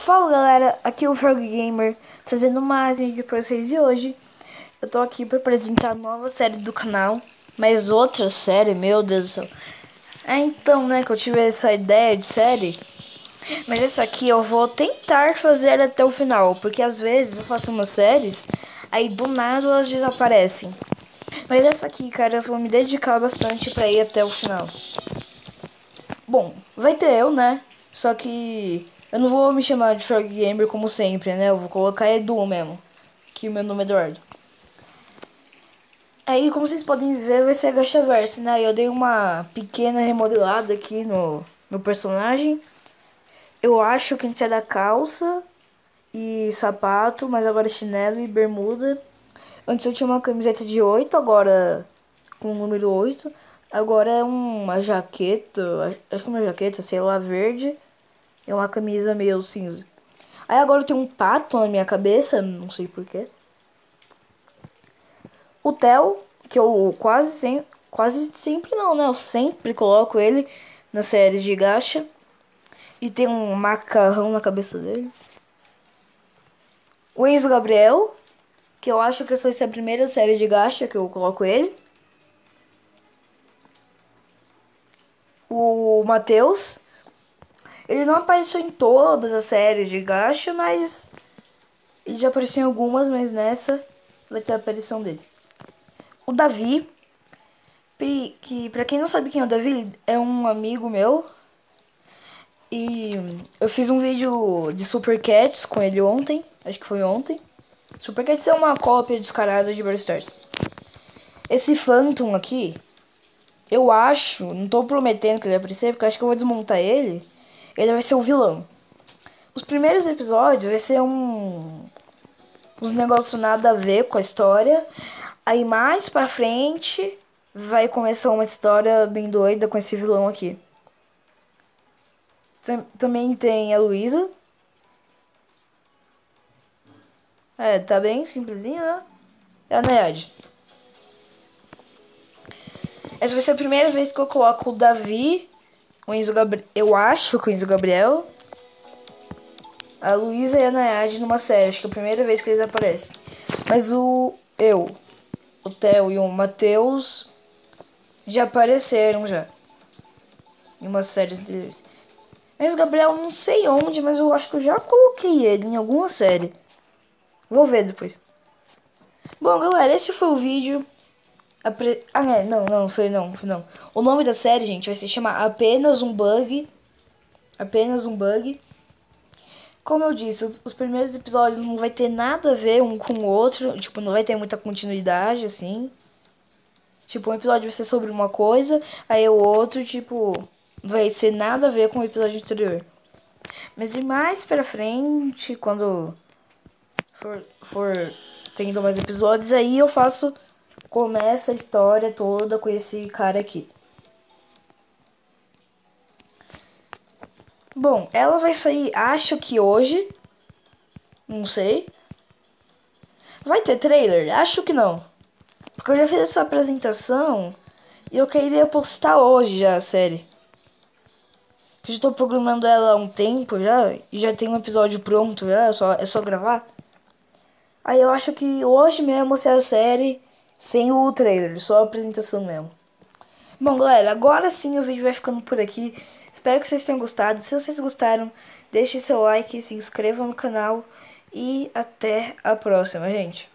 Fala galera, aqui é o Frog Gamer, trazendo mais um vídeo pra vocês. E hoje eu tô aqui pra apresentar a nova série do canal. Mas outra série, meu Deus do céu. Então, né, que eu tive essa ideia de série. Mas essa aqui eu vou tentar fazer até o final, porque às vezes eu faço umas séries, aí do nada elas desaparecem. Mas essa aqui, cara, eu vou me dedicar bastante pra ir até o final. Bom, vai ter eu, né? Só que eu não vou me chamar de Frog Gamer como sempre, né? Eu vou colocar Edu mesmo, que o meu nome é Eduardo. Aí, como vocês podem ver, vai ser a Gachaverse, né? Eu dei uma pequena remodelada aqui no personagem. Eu acho que antes era calça e sapato, mas agora é chinelo e bermuda. Antes eu tinha uma camiseta de 8, agora com o número 8. Agora é uma jaqueta, acho que é uma jaqueta, sei lá, verde. É uma camisa meio cinza. Aí agora eu tenho um pato na minha cabeça, não sei porquê. O Theo, que eu quase sempre não, né? Eu sempre coloco ele nas séries de gacha. E tem um macarrão na cabeça dele. O Enzo Gabriel, que eu acho que essa vai ser a primeira série de gacha que eu coloco ele. O Matheus. Ele não apareceu em todas as séries de gacha, mas ele já apareceu em algumas, mas nessa vai ter a aparição dele. O Davi, que pra quem não sabe quem é o Davi, é um amigo meu. E eu fiz um vídeo de Super Cats com ele ontem, acho que foi ontem. Super Cats é uma cópia descarada de Brawl Stars. Esse Phantom aqui, eu acho, não tô prometendo que ele vai aparecer, porque eu acho que eu vou desmontar ele. Ele vai ser o vilão. Os primeiros episódios vai ser uns negócios nada a ver com a história. Aí mais pra frente vai começar uma história bem doida com esse vilão aqui. Também tem a Luísa. É, tá bem simplesinho, né? É a Nayade. Essa vai ser a primeira vez que eu coloco o Davi, o Enzo Gabriel. Eu acho que o Enzo Gabriel, a Luísa e a Nayade numa série. Acho que é a primeira vez que eles aparecem. Mas o Theo e o Matheus já apareceram já. Em uma série deles. Mas o Gabriel não sei onde, mas eu acho que eu já coloquei ele em alguma série. Vou ver depois. Bom, galera, esse foi o vídeo. Não, foi não. O nome da série, gente, vai se chamar Apenas um Bug. Apenas um Bug. Como eu disse, os primeiros episódios não vai ter nada a ver um com o outro. Tipo, não vai ter muita continuidade, assim. Tipo, um episódio vai ser sobre uma coisa, aí o outro, tipo, vai ser nada a ver com o episódio anterior. Mas e mais pra frente, quando for tendo mais episódios, aí começa a história toda com esse cara aqui. Bom, ela vai sair, acho que hoje, não sei. Vai ter trailer? Acho que não. Porque eu já fiz essa apresentação e eu queria postar hoje já a série. Eu já tô programando ela há um tempo já e já tem um episódio pronto já, é só gravar. Aí eu acho que hoje mesmo sai a série sem o trailer, só a apresentação mesmo. Bom, galera, agora sim o vídeo vai ficando por aqui. Espero que vocês tenham gostado. Se vocês gostaram, deixe seu like, se inscrevam no canal e até a próxima, gente.